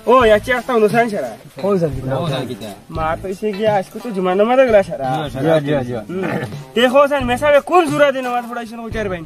ও আচ্ছা একটা অনুষ্ঠান সারা মা তো এসে গিয়া আজকে তো জুমা নামাজ গেলা সারা দেখো সান মেসাবে কোন জুরা দিন নামাজ পড়াইছেন ওইটার ভাই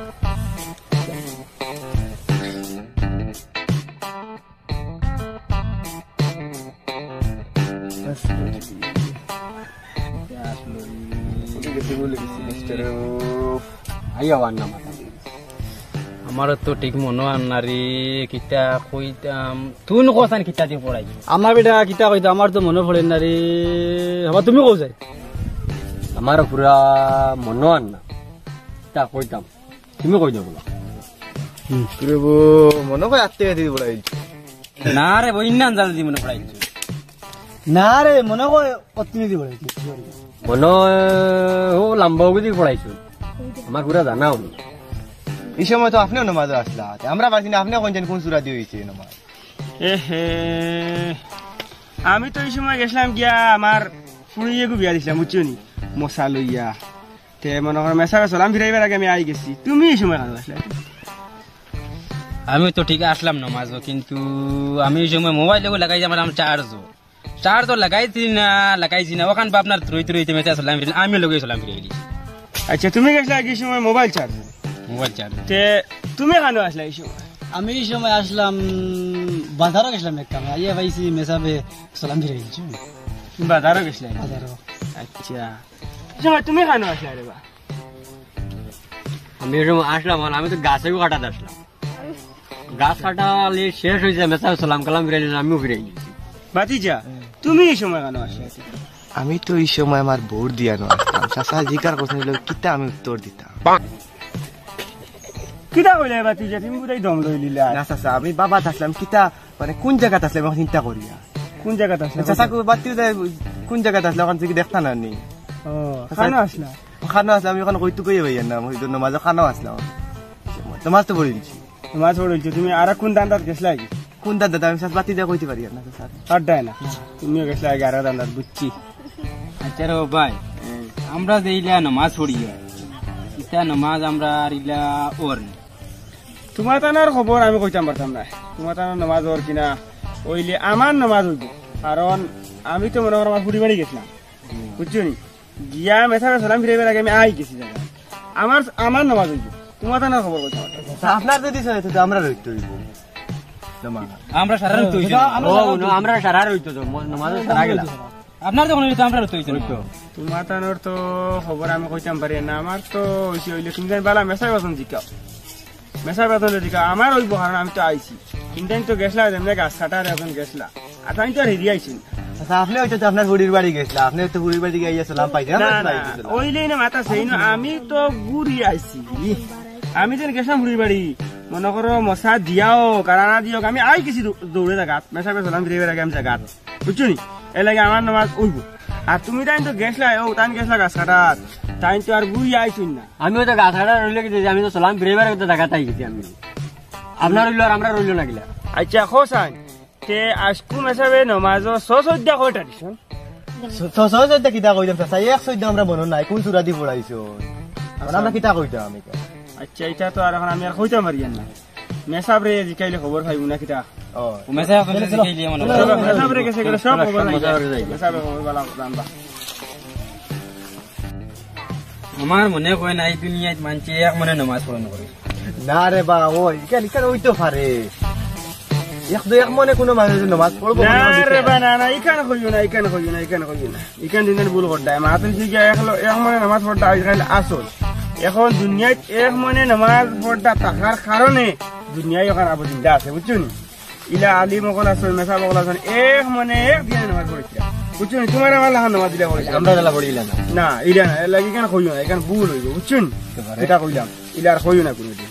আমার তো ঠিক মনে আনারি কিতা কইতাম তুই নকসান কিতা দিয়ে পড়াই আমার বেটা কিতা কইতা আমার তো মনে পড়ে না রে আবার তুমি কও যাই আমার পুরা মনে আন না তা কইতাম তুমি কই দাও বলা রে মনে কই আত্তে দিয়ে পড়াই না রে বই না জাল দি মনে পড়াই না রে মনে কই অত্নি দি পড়াই মনে ও লম্বাও দি পড়াইছো আমার পুরা জানাও এই সময় তো আপনিও নামাজ আসলা আমরা পারছি না আপনিও কোন সূরা দিয়ে হইছে নামাজ আমি তো এই সময় গেছিলাম গিয়া আমার ফুড়িয়ে বিয়া দিছিলাম বুঝছো নি মশা লইয়া তে মনে করো মেসাবে সালাম ফিরাইবার আগে আমি আই গেছি তুমি এই সময় কেন আসলে আমি তো ঠিক আসলাম নামাজ কিন্তু আমি এই সময় মোবাইল লাগাই আমার চার্জ লাগাইছি না ওখান আপনার রইতে মেসা সালাম ফিরে আমি লগে সালাম ফিরে গেছি আচ্ছা তুমি গেছলা এই সময় মোবাইল চার্জ তে তুমি কেন আসলা এই সময় আমি এই সময় আসলাম বাজারও গেছিলাম একটা আইয়া পাইছি মেসাবে সালাম ফিরে গেছি বাজারও গেছিলাম আচ্ছা সময় তুমি কেন আসলা রে বা আমি এই সময় আসলাম আমি তো গাছেও কাটাতে আসলাম গাছ কাটালে শেষ হয়েছে মেসাবে সালাম কালাম ফিরে আমিও ফিরে গেছি ভাতিজা তুমি এই সময় কেন আসলা আমি তো এই সময় আমার ভোট দিয়ানো আসতাম চাচা জিজ্ঞাসা করছেন কিতা আমি উত্তর দিতাম কিতা কইলে ভাতিজা তুমি বুঝাই দম লই লিলা না চাচা আমি বাবা থাকলাম কিতা মানে কোন জায়গাতে আসলে আমি চিন্তা করিয়া কোন জায়গাতে আসলে চাচাকে বাতিও যায় কোন জায়গাতে আসলে ওখান থেকে দেখতা না নি খানো আসলা খানো আসলে আমি ওখানে কইতে কই ভাইয়া না ওই জন্য মাঝে খানো আসলাম তোমার তো বলিছি তোমার বলিছি তুমি আর কোন দান্দাত গেছলা কি কোন দাদা আমি চাচা বাতি দিয়ে কইতে পারি না স্যার আড্ডায় না তুমিও গেছলা আগে আর দান্দাত বুঝছি আচ্ছা রে ভাই আমরা যে ইলা নামাজ পড়িয়া ইটা নামাজ আমরা আর ইলা ওর তোমার তানার খবর আমি কইতাম পারতাম না তোমার তানার নামাজ ওর কিনা ওইলে আমার নামাজ হইব কারণ আমি তো মনে করো আমার ফুটি বাড়ি গেছিলাম বুঝছো নি গিয়া মেসাবে সালাম ফিরাইবার আগে আমি আই গেছি জায়গা আমার নামাজ হইব তোমার তানার খবর কইতাম আপনার যদি আমরা রইতে হইব আমরা সারা রইতে হইব আমরা সারা রইতে নামাজ সারা গেল আপনার যখন আমরা রইতে হইব তোমার তানোর তো খবর আমি কইতাম পারি না আমার তো হইছে হইলে তুমি জানি বালা মেসাবে বাসন জিকাও মেসাবে বাসন জিকা আমার হইব কারণ আমি তো আইছি কিন্তু তো গেছলা যেমন গাছ কাটার এখন গেছলা আর আমি তো রেডি আইছি আপনি হয়তো আপনার বুড়ির বাড়ি গেছিলা আপনি তো বুড়ির বাড়ি গিয়ে সালাম পাইতে ওইলেই না মাথা সেই না আমি তো ঘুরি আইছি আমি যেন গেছিলাম বুড়ির বাড়ি মনে করো মশা দিয়াও কারানা দিও আমি আই গেছি দৌড়ে জায়গাত মেসাবে সালাম ফিরাইবার আগে আমি জায়গাত বুঝছো নি এর লাগে আমার নামাজ উইব আর তুমি তাই তো গেছলা ও তাই গেছলা গাছ কাটাত তাই তো আর ঘুরি আইছুন না আমিও তো গাছ কাটা রইলে গেছি আমি তো সালাম ফিরাইবার আগে জায়গাত আই গেছি আমি আপনার রইল আর আমরা রইল না গিলা আচ্ছা খোসান তে আজকু মেসাবে নামাজ সসদ্দা কয়টা দিছন সসদ্দা কিতা কইতাম চাচা এক সদ্দা আমরা মনে নাই কোন সূরা দি পড়াইছো আমরা কিতা কইতাম আমি আচ্ছা এটা তো আর এখন আমি আর কইতাম পারি না মেসাব রে জিকাইলে খবর পাইবো না কিতা ও মেসাব জিকাইলে মনে মেসাব রে গেছে গেলে সব খবর নাই মেসাব খবর বালা জানবা আমার মনে হয় না এই দুনিয়ায় মানছে এক মনে নামাজ পড়ানো করে না রে বা ওই কেন হইতো পারে এক মনে কোনো মানুষ নামাজ পড়বো না রে বা না ইখান কইও না ইখান দিনের ভুল করতাম মাতুন শিখে এক মনে নামাজ পড়তা আজকাল আসল এখন দুনিয়ায় এক মনে নামাজ পড়তা থাকার কারণে দুনিয়ায় ওখানে আবদিনটা আছে বুঝছো নি ইলা আলী মকল আসল মেসা মকল আসল এক মনে এক দিনে নামাজ পড়েছে বুঝছো নি তোমার আমার লাহান নামাজ দিলে পড়েছে আমরা দিলা পড়িলা না ইলা না এর লাগি কেন কইও না এখানে ভুল হইব বুঝছো নি এটা কইলাম ইলা আর কইও না কোনোদিন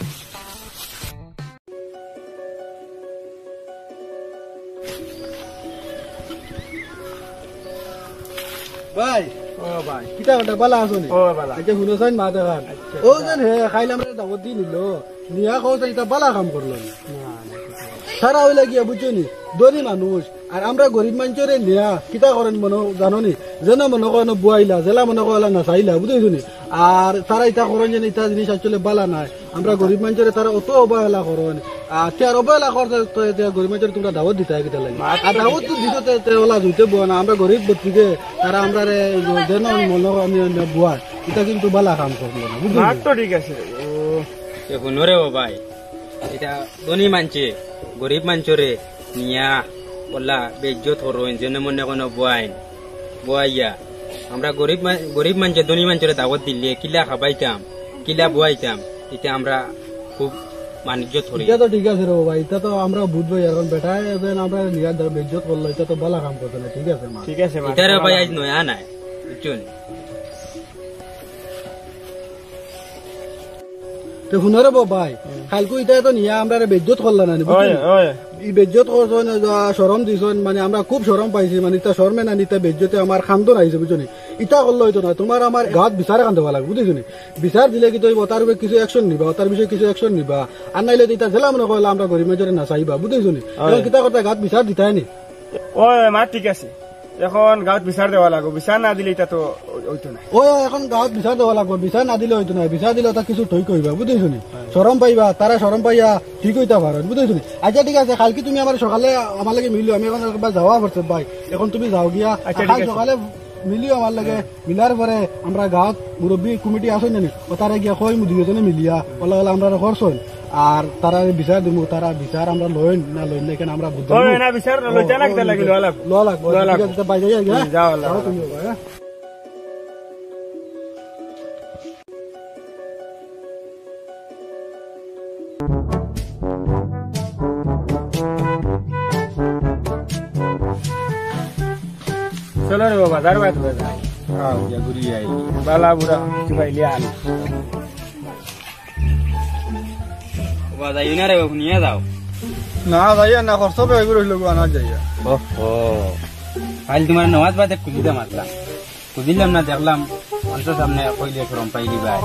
ভাই ও ভাই কিতা ওটা বালা আসনি ও বালা আচ্ছা হুনসাইন মা দেখান ও জান হে খাইলাম রে দাওয়াত দি নিলো নিয়া কইতা এটা বালা কাম করলো সারা হইলা গিয়া বুঝছনি দরি মানুষ আর আমরা গরিব মানুষরে নিয়া কিতা করেন মনে জানো নি যেন মনে করেন বুয়াইলা জেলা মনে করেন না চাইলা বুঝছনি আর তারা ইটা করেন যে ইটা জিনিস আসলে বালা নাই আমরা গরিব মানুষের তারা অত অবহেলা করেন আর অবহেলা করতে গরিব মানুষের তোমরা দাওয়াত দিতে কিটা লাগে আর দাওয়াত তো দিতে ওলা জুইতে বো না আমরা গরিব ব্যক্তিকে তারা আমরা যেন মনে বুয়া এটা কিন্তু বালা কাম করলো না বুঝলি ঠিক আছে শুনো রে ও ভাই এটা ধনী মানছে গরিব মানছরে নিয়া বললা বেজ্জত হরোন যেন মনে কোনো বুয়াইয়া আমরা গরিব মানছে ধনী মানছরে দাওয়াত দিলে কিলা খাবাইতাম কিলা বুয়াইতাম এটা আমরা খুব মানিজ্য ধরি এটা তো ঠিক আছে রে ভাই এটা তো আমরা বুঝবো এখন বেটা আমরা নিয়া বেজ্জত করলো এটা তো বালা কাম করতে না ঠিক আছে ঠিক আছে এটা রে ভাই আজ নয়া নাই বুঝছেন তো শুনারে ভাই কালকে এটা তো নিয়ে আমরা বেজ্জত করলাম না এই বেজ্জত করছেন শরম দিছেন মানে আমরা খুব শরম পাইছি মানে এটা শরমে না নিতে বেজ্জতে আমার খান্দন আইছে বুঝছো ইটা করলো হইতো না তোমার আমার গাঁত বিচারে কান দেওয়া লাগবে বুঝছো বিচার দিলে কি তুমি তার উপরে কিছু অ্যাকশন নিবা তার বিষয়ে কিছু অ্যাকশন নিবা আর নাইলে এটা জেলা মনে করলে আমরা গরিব মেজরে না চাইবা বুঝছো কিতা কথা গাঁত বিচার দিতাই নি মা ঠিক আছে এখন গাঁত বিচার দেওয়া লাগবে বিচার না দিলে এটা তো হইতো না এখন গাঁত বিচার দেওয়া লাগবে বিচার না দিলে হইতো না বিচার দিলে ওটা কিছু ঠিক হইবা বুঝছো শরম পাইবা তারা শরম পাইয়া ঠিক হইতা পারেন বুঝছো আচ্ছা ঠিক আছে কালকে তুমি আমার সকালে আমার লাগে মিলিও আমি এখন একবার যাওয়া পড়ছে ভাই এখন তুমি যাও গিয়া সকালে মিলিও আমার লাগে মিলার পরে আমরা গাঁত মুরব্বী কমিটি আসেন না ও তারা গিয়া কই দুজনে মিলিয়া ওলা ওলা আমরা করছেন আর তারা বিচার দিব তারা বিচার আমরা লইন না লইন না কেন আমরা বুঝতে না বিচার লইতে লাগতে লাগিল লো লাগবে ঠিক আছে বাইরে যাও তুমি चलो रे बाबा दार बात हो जाए या गुरी आई बाला बुरा चुकाई लिया বাবা ইনা রে নিয়ে যাও না যাইয়া না খরচ হবে এগুলো লোক আনা যাইয়া ওহো কাল তোমার নামাজ বাদে কুদিতে মাতলাম কুদিলাম না দেখলাম অন্তর সামনে কইলে শরম পাইলি ভাই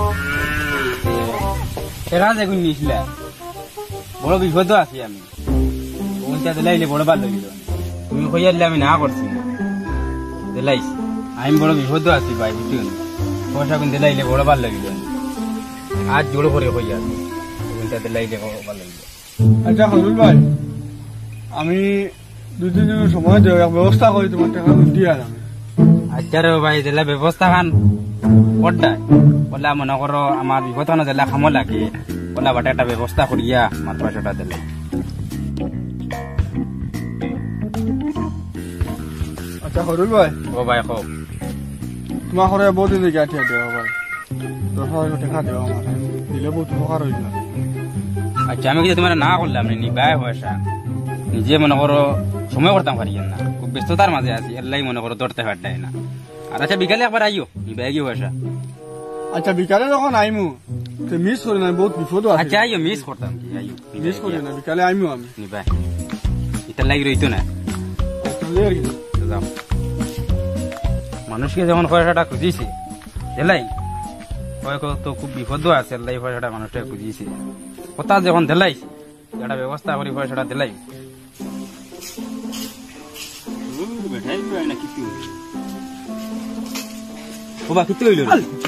এরা দেখুন নিছিলা বড় বিপদ আছি আমি ওইটা দিলাইলে বড় ভালো লাগিল তুমি কইয়ালে আমি না করছি দিলাইছি আমি বড় বিপদ আছি ভাই বুঝুন পয়সা কোন দিলাইলে বড় ভালো লাগিল আজ জোড় করে কইয়া ওইটা দিলাইলে বড় ভালো লাগিল আচ্ছা হলুল ভাই আমি দুদিন সময় দেওয়ার ব্যবস্থা করি তোমার টাকা দিয়ে আমি আচ্ছা রে ভাই দিলা ব্যবস্থা খান করডাই বলে মনে করো আমার বিপদ না দিলা খামো লাগে বলে বাটা একটা ব্যবস্থা করিয়া আমার পয়সাটা দিলে আচ্ছা হলুল ভাই ও ভাই হোক তোমার ঘরে বহুত দিন গিয়া ঠিয়া দেওয়া ভাই তোর টাকা দেওয়া আমার দিলে বহুত উপকার হইল আচ্ছা আমি কিন্তু তোমার না করলাম নিবাই পয়সা নিজে মনে করো সময় করতাম পারি না খুব ব্যস্ততার মাঝে আছি এলাই মনে করো ধরতে পারতাই না আর আচ্ছা বিকালে একবার আইও নিবাই কি পয়সা আচ্ছা বিকালে যখন আইমু তো মিস করি না বহুত বিপদ আছে আচ্ছা আইও মিস করতাম কি আইও মিস করি না বিকালে আইমু আমি নিবাই এটা লাগি রইতো না যাও মানুষকে যখন পয়সাটা খুঁজিছি এলাই তো খুব বিপদ আছে এলাই পয়সাটা মানুষটা খুঁজিছি কথা যখন দিলাই একটা ব্যবস্থা করি পয়সাটা দিলাই কিতে হইল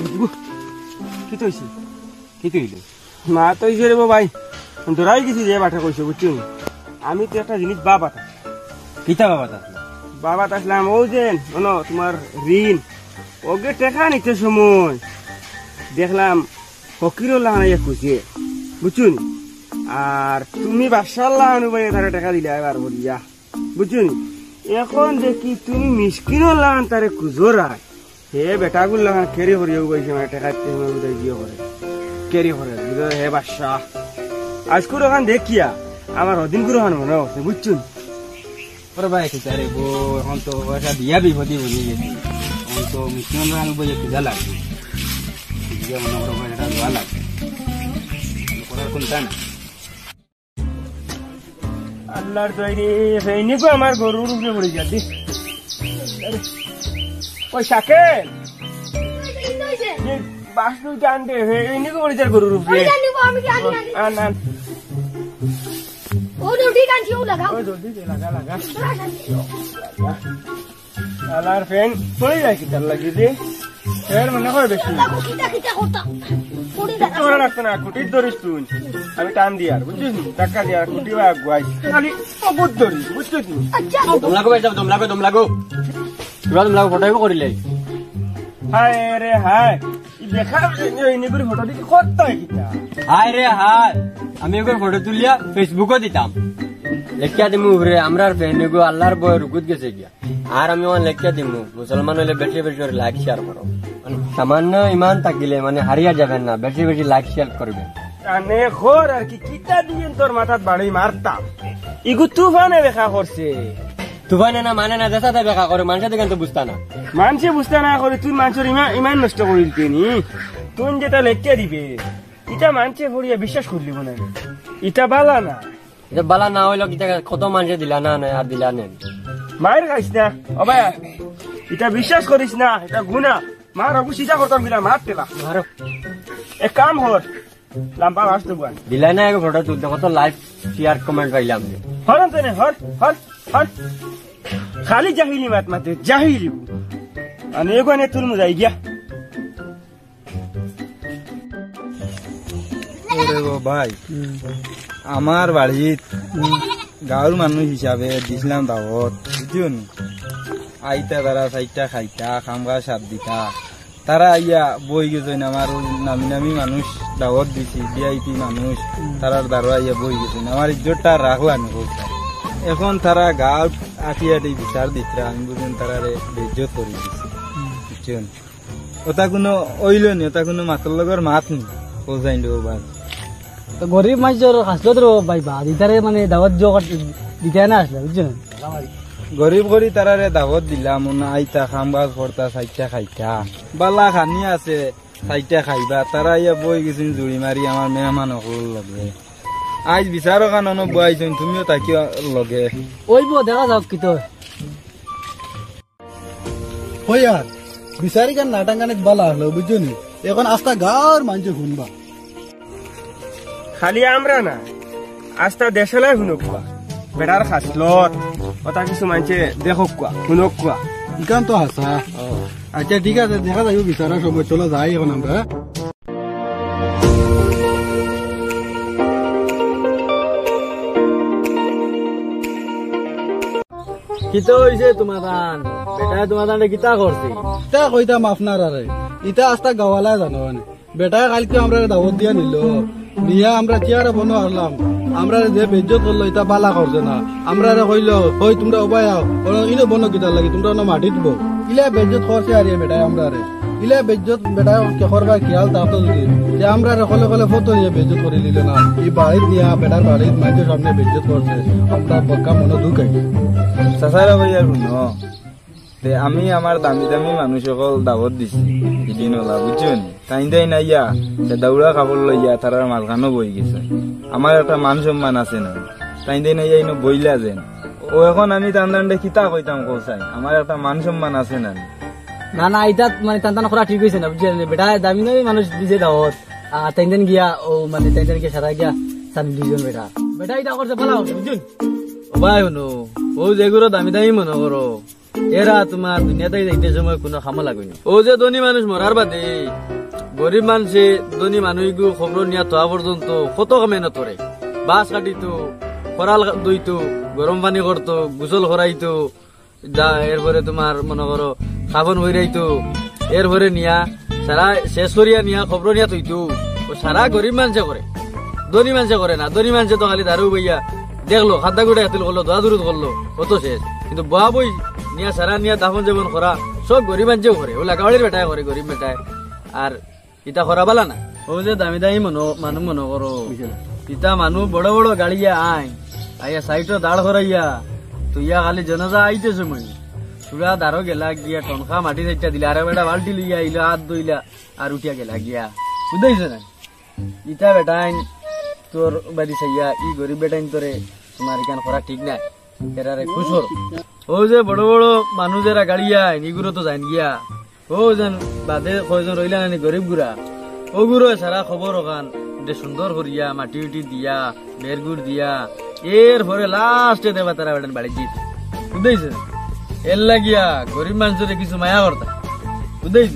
কিতে হইল মা তো রে ভাই ধরাই গেছি যে বাটা কইছে বুঝছো আমি তো একটা জিনিস বাবা কিতা বাবা আসলাম ও যে তোমার ঋণ ওকে টাকা নিতে সময় দেখলাম ফকিরও লাগাইয়া খুঁজে বুঝছুন আর তুমি বাসার লাগানো ভাই তারা টাকা দিলে এবার বলিয়া বুঝছুন এখন দেখি তুমি মিসকিনও লাগান তারে খুঁজোরায় হে বেটাগুল লাগান কেরি করিও গেছে মানে টাকা উদয় দিয়ে করে কেরি করে হে বাসা আজকুর ওখান দেখিয়া আমার অদিন করে মনে হচ্ছে বুঝছুন ওরে ভাই কিতারে গো এখন তো পয়সা দিয়া বিপদে বলি গেছি এখন তো মিসকিন লাগান বইয়ে খুঁজা লাগবে দিয়ে মনে করো পয়সাটা দেওয়া লাগবে করার কোনটা না আল্লাহর তৈরি ফেইনিকো আমার গরুর উপরে পড়ে যাচ্ছি ওই সাকেল বাস দুইটা আনতে ফেইনিকো পড়ে যার গরুর উপরে আন আল্লাহর ফ্যান পড়ে যায় কি তার লাগিয়ে এর মনে হয় বেশি তোরা রাখতো না কুটির ধরিস তুই আমি টান দি আর বুঝছিস টাকা দিয়ে আর কুটি বা গুয়াই খালি অবুত ধরিস বুঝছিস তোমলাগো ভাই যাব তোমলাগো ফটো করিলে হায় রে হায় দেখা এনে করে ফটো দিকে করতে হয় কিটা হায় রে হায় আমি একবার ফটো তুলিয়া ফেসবুকে দিতাম লেখিয়া দিমু রে আমরার ফ্রেন্ডগো আল্লাহর বয় রুকুত গেছে গিয়া আর আমি ওখানে লেখিয়া দিমু মুসলমান হলে বেশি বেশি করে লাইক শেয়ার করো মানে সামান্য ইমান থাকিলে মানে হারিয়া যাবেন না বেশি বেশি লাইক শেয়ার করবেন কানে খোর আর কি কিটা দিয়ে তোর মাথাত বাড়ি মারতাম ইগু তুফানে দেখা করছে তুফানে না মানে না দেশাতে দেখা করে মানুষের দেখেন তো বুঝতা না মানুষে বুঝতে না করে তুই মানুষের ইমান নষ্ট করে দিতে নি তুই যেটা লেখিয়া দিবে এটা মানুষে ভরিয়া বিশ্বাস করলি না এটা বালা না এটা বালা না হইলো কি কত মানুষে দিলা না আর দিলা নেন মায়ের খাইস না ও ভাই এটা বিশ্বাস করিস না এটা গুণা মার অবু সিধা করতাম গিলা মার তেলা মারো এক কাম হর লাম্বা আসতে বুয়ান দিলা না এক ফটো তুলতে কত লাইক শেয়ার কমেন্ট পাইলাম হর আনতে হর হর হর খালি জাহিলি মাত মাতে জাহিলি আর এখানে তুল মুজাই গিয়া ভাই আমার বাড়িত গাঁৱৰ মানুহ হিচাপে দিছিলাম দাওয়াত বুঝিও নি আইতা তারা চাইটা খাইতা খামগা সাত দিতা তারা আইয়া বই গেছেন আমার নামি নামি মানুষ দাওয়াত দিছি ভিআইপি মানুষ তারার দ্বারা আইয়া বই গেছেন আমার ইজ্জতটা রাখলাম এখন তারা গাঁৱত আটি আটি বিচার দিতরা আমি বুঝুন তারারে বেজ্জত করে দিছি বুঝছো ওটা কোনো ওইল নি ওটা কোনো মাতর লগর মাত নি বোঝাই দেবো ভাই গরিব মানুষের আসলো তো ভাই বা দিতারে মানে দাওয়াত দিতে না আসলে বুঝছেন গরিব করি তারারে দাওয়াত দিলাম আইতা খামবাজ করতা চাইটা খাইতা বালা খানি আছে চাইটা খাইবা তারা ইয়া বই গেছেন জুড়ি মারি আমার মেহমান সকল লগে আজ বিচারো কানন বইছেন তুমিও তাকে লগে ওইব দেখা যাক কি তো হইয়ার বিচারি গান নাটাঙ্গানে বালা হলো বুঝছো নি এখন আস্তা গাঁর মানুষ শুনবা খালি আমরা না আস্তা দেশলাই শুনুক কোয়া বেটার খাসলত ওটা কিছু মানছে দেখক কোয়া শুনুক কোয়া ইকান তো হাসা আচ্ছা ঠিক আছে দেখা যাইব বিচারা সময় চলো যাই এখন আমরা কিতো হইছে তোমার দান বেটা তোমার দানে কিতা করছি তা কইতাম আপনার আরে ইটা আস্তা গাওয়ালা জানো বেটা কালকে আমরা দাওয়াত দিয়া নিল নিয়া আমরা চেয়ারে বনো আসলাম আমরা যে বেজ্জত করলো এটা বালা করছে না আমরা কইলো ওই তোমরা উপায় ইনো বনো কিতার লাগি তোমরা না মাটি দিব ইলে বেজ্জত করছে আর বেটা আমরা ইলে বেজ্জত বেটা করবার খেয়াল তাহতো যদি যে আমরা কলে কলে ফটো নিয়ে বেজ্জত করে নিল না এই বাড়িত নিয়া বেটার বাড়িত মানুষের সামনে বেজ্জত করছে আমরা বক্কা মনে ঢুকাই চাচারা ভাই আর শুনো আমি আমার দামি দামি মানুষ সকল দাওয়াত দিছি এদিন ওলা বুঝছো নি তাই দেয় না ইয়া দাউড়া খাবার লইয়া তারা মাঝখানো বই গেছে আমার একটা মান সম্মান আছে না তাই দেয় না ইয়া বইলা যেন ও এখন আমি টান্ডান্ডে কিতা কইতাম কৌসাই আমার একটা মান সম্মান আছে না না না এটা মানে টান করা ঠিক হয়েছে না বুঝছেন বেটা দামি দামি মানুষ দিছে দাওয়াত আর তাইন গিয়া ও মানে তাইন গিয়া সারা গিয়া সামনে দুজন বেটা বেটা এটা করছে ভালো বুঝছেন ও ভাই শুনো ও যেগুলো দামি দামি মনে করো এরা তোমার দুনিয়াতে যাইতে সময় কোনো খামা লাগবে ও যে ধনী মানুষ মরার বাদে গরিব মানুষে ধনী মানুষগুলো খবর নিয়ে তোয়া পর্যন্ত কত মেহনত করে বাস কাটিতো খরাল দইতো গরম পানি করতো গোসল করাইতো এরপরে তোমার মনে করো খাবন হইরাইতো এরপরে নিয়া সারা শেষ করিয়া নিয়া খবর নিয়া তৈতো সারা গরিব মানুষে করে ধনী মানুষে করে না ধনী মানুষে তো খালি দারু বইয়া দেখলো খাদ্দা গুড়া হাতিল করলো দোয়া দূরত করলো কত শেষ কিন্তু বয়া বই নিয়া সারা নিয়া দাফন জীবন করা সব গরিব মানুষেও করে ওলা গাওয়ালির বেটায় করে গরিব বেটায় আর ইটা করা বালা না ও যে দামি দামি মানুষ মনে করো ইটা মানুষ বড় বড় গাড়িয়া আইয়া সাইটও দাঁড় করাইয়া তো ইয়া খালি জনজা আইতে সময় পুরা দাঁড়ো গেলা গিয়া টনখা মাটি চাইটা দিলা আর বেটা বাল্টি লইয়া আইলা হাত ধইলা আর উঠিয়া গেলা গিয়া বুঝাইছে না ইটা বেটাইন তোর বাড়ি চাইয়া ই গরিব বেটাইন তোরে তোমার এখান করা ঠিক নাই এরারে খুশ করো ও যে বড় বড় মানুষ যারা গাড়িয়া এগুলো তো যাইন গিয়া ও যেন বাদে কয়জন রইলা নানি গরিব গুড়া ও গুড়ো সারা খবর ওখান সুন্দর করিয়া মাটি উটি দিয়া বের গুড় দিয়া এর পরে লাস্টে দেবা তারা বেটান বাড়ি দিতে বুঝাইছে এর লাগিয়া গরিব মানুষের কিছু মায়া করতা বুঝাইছে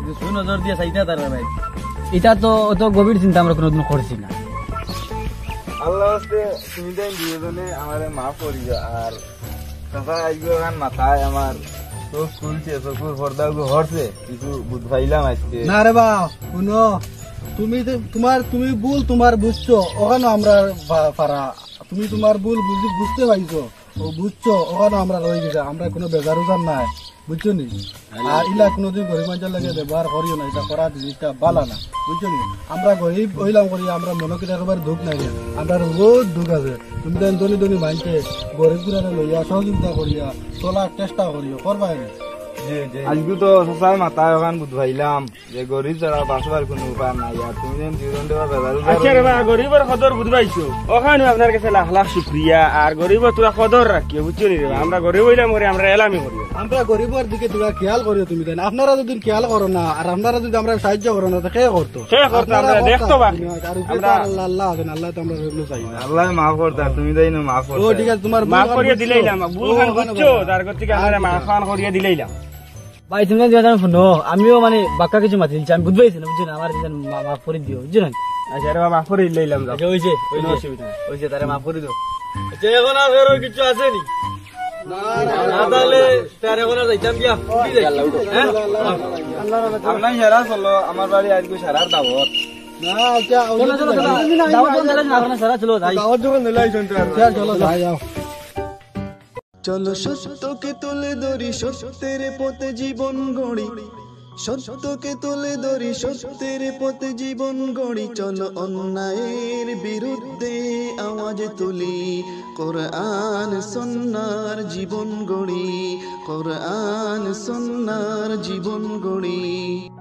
নজর দিয়ে চাইতে তারা ভাই এটা তো অত গভীর চিন্তা আমরা কোনোদিন করছি না। আল্লাহ হস্তে তুমি তাই দুজনে আমারে মাফ করিও। আর চাচা আইগো গান মাথায় আমার চোখ খুলছে, চোখের পর্দা হরছে, কিছু বুঝ পাইলাম আজকে। না রে বা শুনো, তুমি ভুল তোমার বুঝছো, ওখানে আমরা পারা তুমি তোমার ভুল বুঝতে পাইছো, ও বুঝছো, ওখানে আমরা রয়ে গেছে, আমরা কোনো বেজার উজার নাই, বুঝছো নি? আর ইলা কোনোদিন গরিব মানুষের লাগে ব্যবহার করিও না, এটা করা জিনিসটা বালা না, বুঝছো নি? আমরা গরিব হইলাম করি, আমরা মনে করি একেবারে দুঃখ নাই, আমরা বহুত দুঃখ আছে। তুমি তো ধনী ধনী মানছে গরিব গুলারে লইয়া সহযোগিতা করিয়া চলার চেষ্টা করিও, করবাই না। আজকে তো সবাই মাথায় ওখান বুঝ পাইলাম যে গরিব ছাড়া বাঁচবার কোনো উপায় নাই। আর তুমি যেন জীবন দেওয়া আচ্ছা রে বা গরিবের কদর বুঝবাইছো, ওখানে আপনার কাছে লাখ লাখ শুক্রিয়া। আর গরিবের তোরা কদর রাখিও, বুঝছো নি রে বা? আমরা গরিব হইলাম করি, আমরা এলামি করি, আমরা গরিবের দিকে তোরা খেয়াল করিও। তুমি দেন আপনারা যদি খেয়াল করো না, আর আপনারা যদি আমরা সাহায্য করো না, তো কে করতো? আমরা দেখতো বা আল্লাহ আছেন, আল্লাহ তো আমরা রেগুলো চাই না। আল্লাহ মাফ করতা, তুমি তাই না মাফ ও করতা। ঠিক আছে, তোমার মাফ করিয়ে দিলাইলাম, ভুল খান বুঝছো, তার থেকে আমরা মাফ খান করিয়ে দিলাইলাম। ভাই তুমি জানো শুনো, আমিও মানে বাক্কা কিছু মাতি দিচ্ছি, আমি বুঝবাইছি না, বুঝছো না? আমার মাফ করে দিও, বুঝছো না? আচ্ছা রে বা মাফ করে দিলাইলাম। আচ্ছা হয়েছে, কোনো অসুবিধা নেই। হয়েছে, তারা মাফ করে দিও। আচ্ছা এখন আর ফের কিছু আছে নি? না তাহলে তার এখন আর যাইতাম গিয়া, হ্যাঁ? আপনার সারা চলো, আমার বাড়ি আজকে সারার দাবত। না আচ্ছা চলো চলো চলো, দাও তো দিলে না, আপনারা সারা চলো যাই। দাওয়াত যখন নিলাইছেন তো চলো যাই যাও। চলো সত্যকে তুলে ধরি, সত্যের পথে জীবন গড়ি, সত্যকে তুলে ধরি, সত্যের পথে জীবন গড়ি। চলো অন্যায়ের বিরুদ্ধে আওয়াজ তুলি, কোরআন সুন্নাহর জীবন গড়ি, কোরআন সুন্নাহর জীবন গড়ি।